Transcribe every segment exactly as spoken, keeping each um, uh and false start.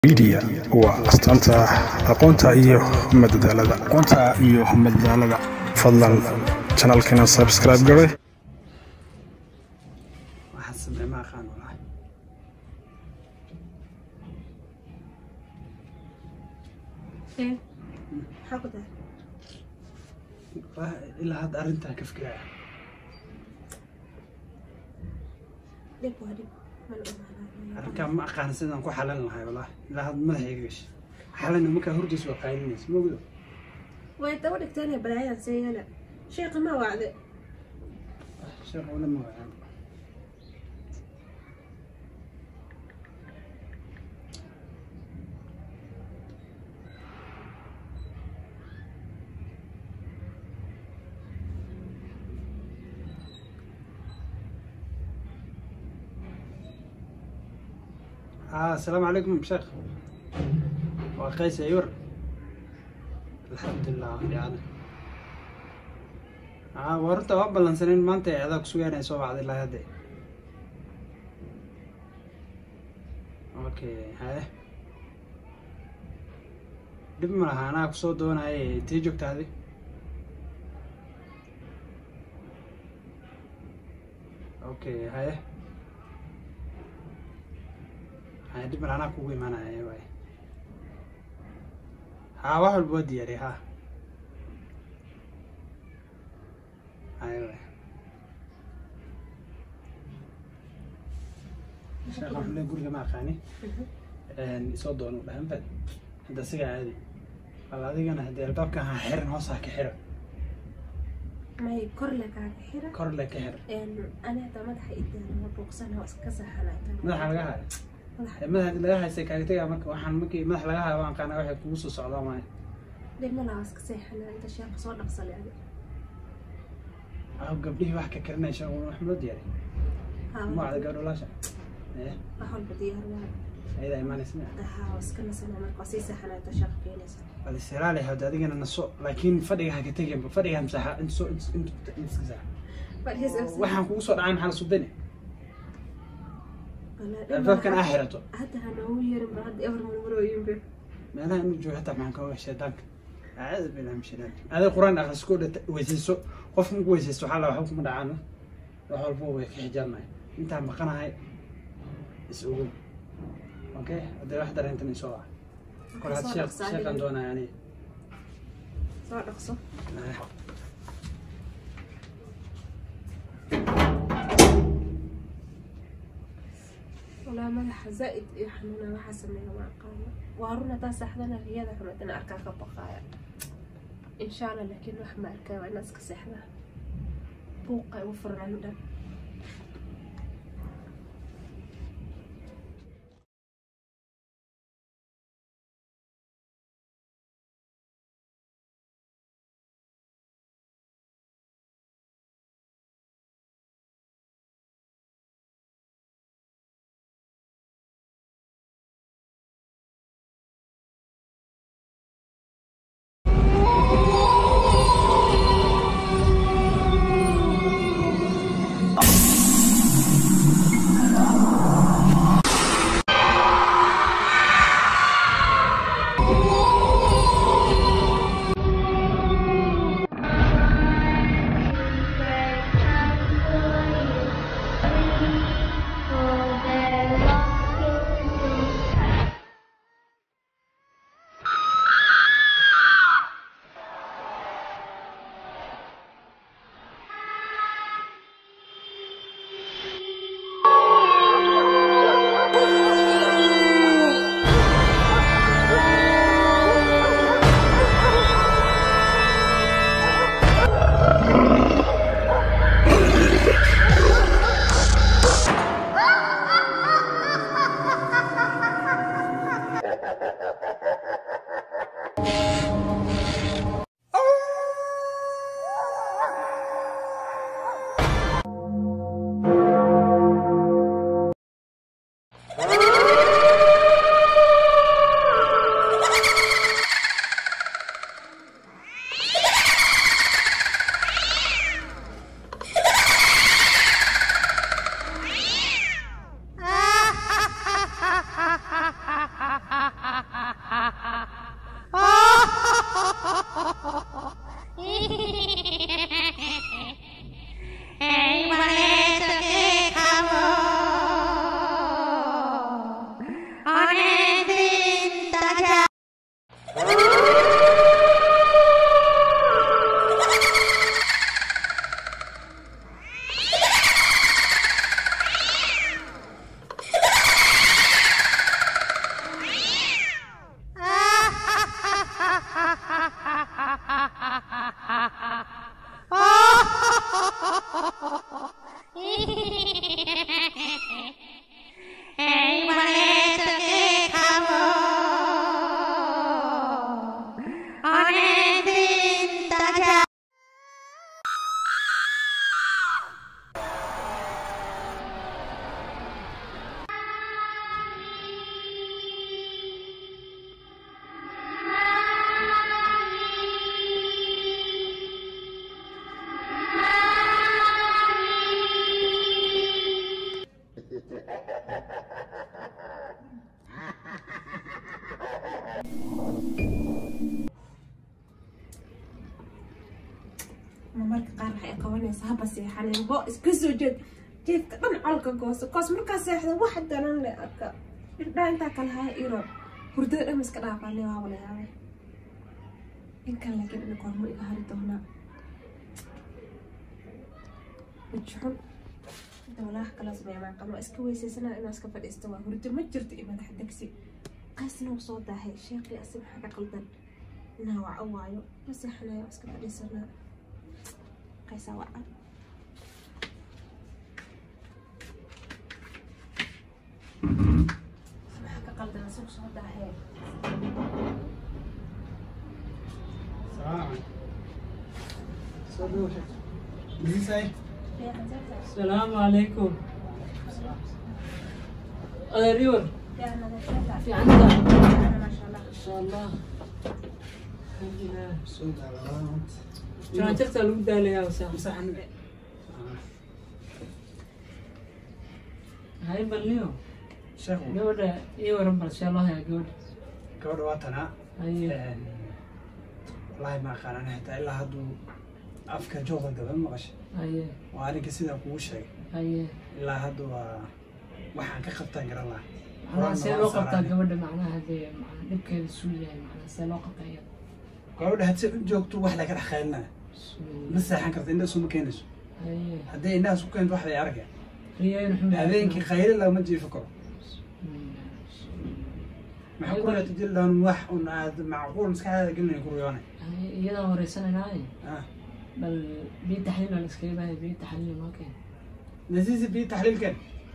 media waa astaanta aqoonta iyo madadaalada aqoonta iyo madadaalada fadlan channelkana subscribe gare waxa samee ma aqaan walaal ee xaqda waa ila had arinta ka fikiraya dib wadi arka ma aqaan sidaan ku xalan lahay walaal ila had madaxayga gash xalan ma ka hurdis waa qaylinays ma gudo way taw dhigtay balaayaan sayana sheekh ma wacde sheekh wala ma wacaan آه السلام عليكم شيخ وقيس يور الحمد لله يعني آه ورت أقبل سنين ما أنت هذاك شوية أنا سوى بعد الله هذا أوكي هاي دم راح أنا أقصد دون هاي تيجوك هذه أوكي هاي هاي دي مرة أنا كوي معنا هاي واي ها واحد بودي يا ها هاي واي شيخ أحمد يقول جماعة خاني إن يصدق إنه بهم فد هذا سجع هذه والله هذه أنا هدي الباب كان حير نوصل كحير ما يكر لك على حيرة كر لك كحير إن أنا تمد حيدي أنا بوقسنا واسكسر حلا ما حلقة هاي مدح laga haysay kaagtay marka waxaan markii madax laga hayo waan qaana waxa kugu soo socdaa maay dibna la aska seexana inta sheekh soo dhaqsalay ah gabdhii wax ka karinay sheekh Maxamed diyaari ma aad gabdho laasha ee waxaan badiyaa waa ayda iimaanaysa daha waskana sana marka si seexana inta sheekh keenaysa wali siraale hada adigana naso laakiin fadhiga ha ka tagin fadhiga masaxa inta soo inta iska sax waxaan kugu soo dhacay maxaa subin فكان آخرته حتى أنا هو يرم بعد أمر من مرويين به ما أنا نرجع حتى معك هو الشيطان أعوذ بالله من الشيطان هذا القرآن أخذ سكول ويسيسو قف من ويسيسو حلا وحكم دعانه وحول فوق حجرنا أنت عم بقنا هاي يسوون أوكي هذا واحد اللي أنت نسواه كل هذا شيء شيء عندنا يعني صار أقصى ولا مدح زائد يحنونا وحسمينا مع قانا وارونا تاس أحدنا رياضة حمتنا أركاك بقايا إن شاء الله لكن رحمة أركا والناس كسحنا بوقع وفر عندنا qabanaysa haba seexaneen bo iska soo jeed jeedka dhan colka gooso koos markaa seexda wax danan le arka indhaa intaa kala haya iro hurdada dhan iska dhaafaalay waa wala yaabay inkan laakiin ina kormo iga hari doonaa wajxun inta walaax kala sameeya maan qabno iska weysaysanaa inaa iska fadhiisto waa hurdo ma jirto iyo madax degsi qaysna uu soo daahay sheekii asi maxaa ka qaldan inaa waca waayo ma seexanayo iska fadhiisanaa qaysaa waca maxaa ka qaldan asi uu soo daahay السلام عليكم. أدريون. في عندك. ما شاء الله. إن شاء الله. الحمد لله. سود على غلط. شلون ترتل وبدا لي يا وسام؟ مسح النبي. هاي بليو. شيخ. جودة إيه ورب إن شاء الله يا جودة. جودة وطنا. أيه. والله ما كان أنا حتى إلا هادو أفكار جوغا قبل ما غش. أيه. وأنا كسيدا كوشة. أيه. إلا هادو waxaan ka qabtaan garan lahaa أنا سيلو قطع جودة معناها هذه معناها نبكي السورية معناها سيلو قطع يد. gabadha hadii joogto wax laga dhaxaynaa ma saxan karto inda soo keenayso أيه. hadii inaa soo keento wax la arka ريان محمد. habeenkii khayr la ma jiifo karo معقولة تجي لهم واحد وناد معقول مسك هذا قلنا يكون يونا. يدا ورسنا ناي. آه. بل بيت تحليل على السكيبة بيت تحليل ما كان. نزيز بيت تحليل كان.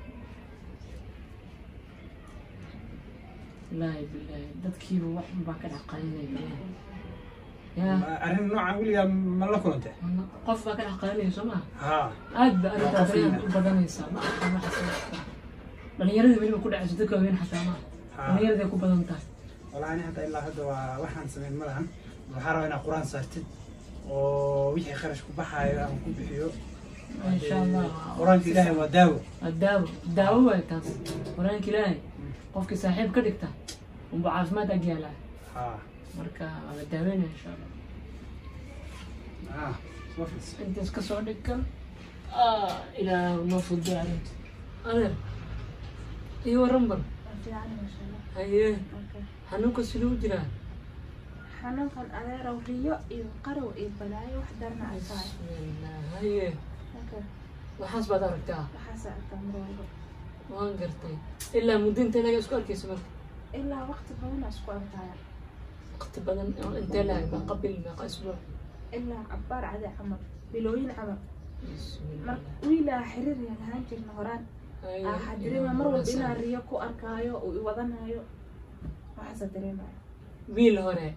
لا بالله دتكي واحد باكر عقلنا بالله. يا. أنا نوع أقول يا ملكون أنت. قف باكر عقلنا سمع. ها. أد أنا تدري بدني سامع ما حسيت. بل يرد بيني وكل عزتك وين حتى ما. أنا يرد يكون بدن تاس. والله أنا حتى إلا هذا واحد سمين ملهم وحرا أنا قرآن سرتد ووجه خرج كبحة أو كبحيو. إن شاء الله. قرآن كلاه وداو. الداو الداو تاس. قرآن كلاه. قفك صاحب كدكتا. وبعرف ما تجيله. ها. مركا على الداوين إن شاء الله. آه. وفلس. أنت اسكسودك آه إلى المفروض جاري. أنا. إيوه رمبر. ما شاء الله. هيه. حنوك سلو جرا. حنوك الأدير وريو إيو قرو إيو بلاي وحدرنا على الفاي. بسم الله هيه. أوكي. وحسب داركتها. وحاسة أكمل. وان قرتي. إلا مدين تلاقي سكور كيسمك. إلا وقت قونا سكور تاير. وقت بدن أنت لا قبل ما أسبوع. إلا عبار عادي عمر. بلوين عمر. بسم مر الله. ويلا حرير يا هانجر نهران. أيه. أحد دريما مرة بينا الريو كو أركايو ووضنايو. وحاسة دريما. ويل هوري.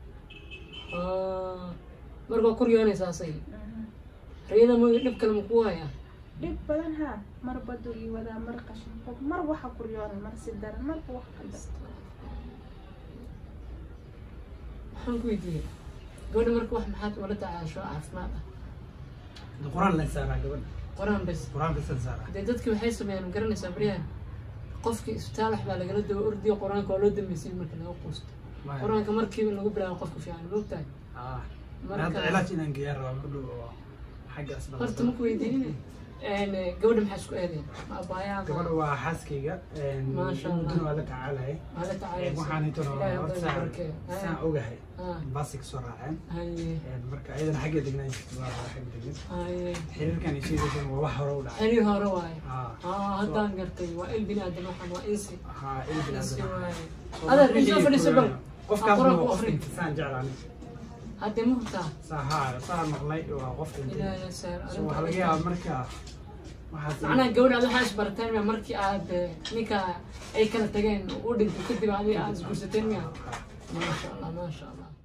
آه. مرقو كوريوني ساسي. رينا مو نبكي المقوايا. dhib badan ha mar badu iyo wada mar qashin qof mar waxa ku riyoona mar sidar mar wax qaldan waxaan ku weydiiyey gabadha marka wax maxaad ula tacaasho caafimaad ah القرآن لا يسامع قبل. quraan bes القرآن بس يسامع. dee dadkii waxay sameeyaan garanaysaa baryahan qofkii isbitaal wax baa lagala daba ordiyo quraanka oo loo dambeysay marka laga quusto quraanka markiiba lagu bilaabo qofka fiican moogtahay آه. marka هذا علاج إن نجير وكله حاجة أصلا. horta ma ku weydiinin gabadha maxaa isku aadeen ma abaayaa gabadha waa xaaskayga Maasha Allah. mudana waa la tacaalay ala tacaayay waxaan inta saan ogahay baasi ka soo raaceen haye marka ayadana xagga degnaan jirta waa xagga degnan haye xiriirkan iyo sheegaysan waa wax hore u dhacay xilli hore waaye haa aa haddaan gartay waa il bini aadam waxaan waa insi haa ilaa insi bilaa waaye adeer insoo fadhiiso bal qofkaas Quraan waa ku qof akhri. saan jeclaan haddee ma hurtaa saa haa saa maqlay waa qof ilaa ya saar waxaa laga yaabaa marka waxaad macnaha gabadha aad waxaa isbarteen miya markii aad ninka ay kala tageen u dhintay kadib adiga aad isguursateen miya maasha allah maasha allah